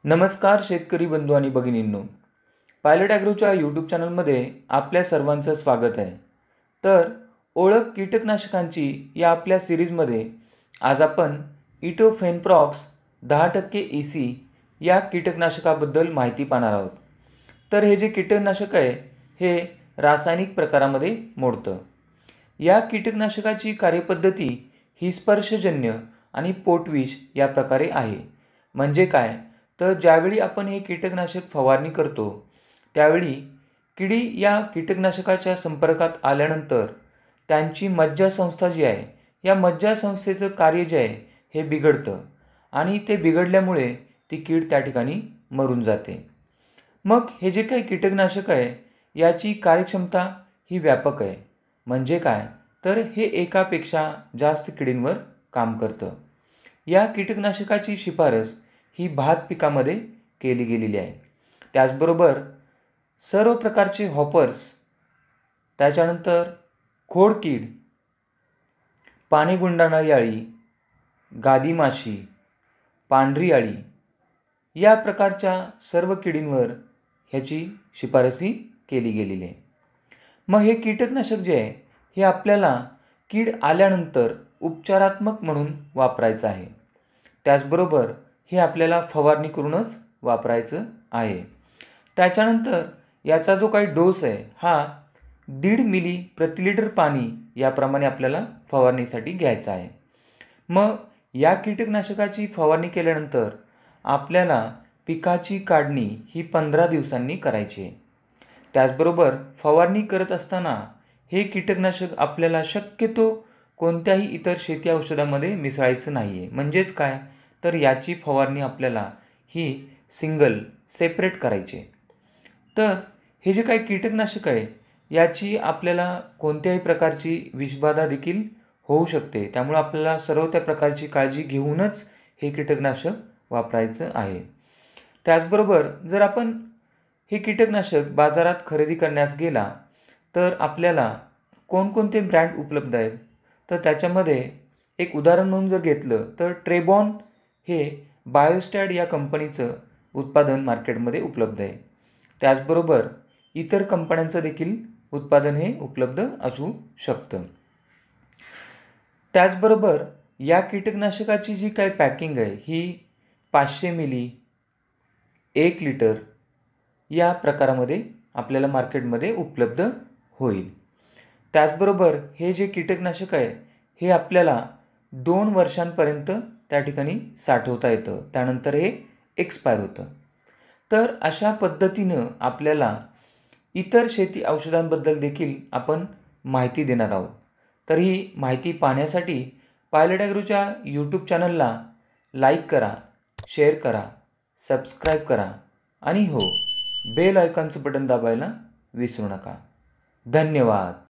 नमस्कार शेतकरी बंधू आणि भगिनींनो, पायलट ॲग्रोच्या यूट्यूब चॅनलमध्ये आपल्या सर्वांचं स्वागत आहे. तर ओळख कीटकनाशकांची या आपल्या सिरीजमध्ये आज आपण इटोफेनप्रॉक्स 10% EC या कीटकनाशकाबद्दल माहिती पाहणार आहोत. तर हे जे कीटकनाशक आहे हे रासायनिक प्रकारामध्ये मोडतं. या कीटकनाशकाची कार्यपद्धती ही स्पर्शजन्य आणि पोटविष या प्रकारे आहे. म्हणजे काय, तर ज्यावेळी आपण हे कीटकनाशक फवारणी करतो त्यावेळी किडी या कीटकनाशकाच्या संपर्कात आल्यानंतर त्यांची मज्जासंस्था जी आहे या मज्जासंस्थेचं कार्य जे आहे हे बिघडतं आणि ते बिघडल्यामुळे ती कीड त्या ठिकाणी मरून जाते. मग हे जे काही कीटकनाशक आहे याची कार्यक्षमता ही व्यापक आहे. म्हणजे काय, तर हे एकापेक्षा जास्त किडींवर काम करतं. या कीटकनाशकाची शिफारस ही भात पिकामध्ये केली गेलेली आहे. त्याचबरोबर सर्व प्रकारचे हॉपर्स, त्याच्यानंतर खोडकीड, पाने गुंडाळणारी अळी, गादी माशी, पांढरी अळी या प्रकारच्या सर्व किडींवर ह्याची शिफारसी केली गेलेली आहे. मग हे कीटकनाशक जे आहे हे आपल्याला कीड आल्यानंतर उपचारात्मक म्हणून वापरायचं आहे. त्याचबरोबर हे आपल्याला फवारणी करूनच वापरायचं आहे. त्याच्यानंतर याचा जो काही डोस आहे हा 1.5 मिली प्रति लिटर पाणी याप्रमाणे आपल्याला फवारणीसाठी घ्यायचा आहे. मग या कीटकनाशकाची फवारणी केल्यानंतर आपल्याला पिकाची काढणी ही 15 दिवसांनी करायची आहे. त्याचबरोबर फवारणी करत असताना हे कीटकनाशक आपल्याला शक्यतो कोणत्याही इतर शेती औषधामध्ये मिसळायचं नाही आहे. म्हणजेच काय, तर याची फवारणी आपल्याला ही सेपरेट करायची आहे. तर हे जे काही कीटकनाशक आहे याची आपल्याला कोणत्याही प्रकारची विषबाधा देखील होऊ शकते. त्यामुळे आपल्याला सर्व त्या प्रकारची काळजी घेऊनच हे कीटकनाशक वापरायचं आहे. त्याचबरोबर जर आपण हे कीटकनाशक बाजारात खरेदी करण्यास गेला तर आपल्याला कोणकोणते ब्रँड उपलब्ध आहेत, तर त्याच्यामध्ये एक उदाहरण म्हणून जर घेतलं तर ट्रेबॉन हे बायोस्टॅड या कंपनीचं उत्पादन मार्केटमध्ये उपलब्ध आहे. त्याचबरोबर इतर कंपन्यांचं देखील उत्पादन हे उपलब्ध असू शकतं. त्याचबरोबर या कीटकनाशकाची जी काही पॅकिंग आहे ही 500 मिली, 1 लिटर या प्रकारामध्ये आपल्याला मार्केटमध्ये उपलब्ध होईल. त्याचबरोबर हे जे कीटकनाशक आहे हे आपल्याला 2 वर्षांपर्यंत त्या ठिकाणी साठवता येतं. त्यानंतर हे एक्सपायर होतं. तर अशा पद्धतीनं आपल्याला इतर शेती औषधांबद्दल देखील आपण माहिती देणार आहोत. तर ही माहिती पाहण्यासाठी पायलट ॲग्रोच्या यूट्यूब चॅनलला लाईक करा, शेअर करा, सबस्क्राईब करा आणि हो, बेल आयकॉनचं बटन दाबायला विसरू नका. धन्यवाद.